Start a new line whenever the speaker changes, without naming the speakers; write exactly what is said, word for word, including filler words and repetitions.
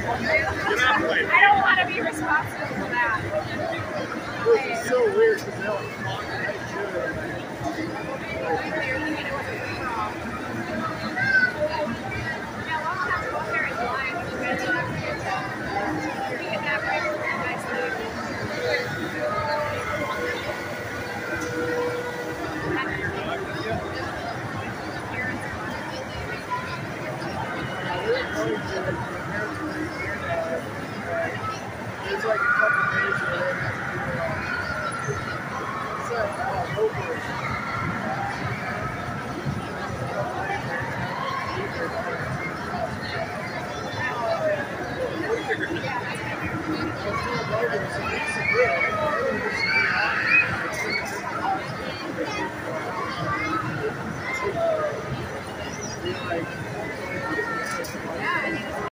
I don't want to be responsible for that.
It's so weird because they don't talk right to it. It's like a couple days where they have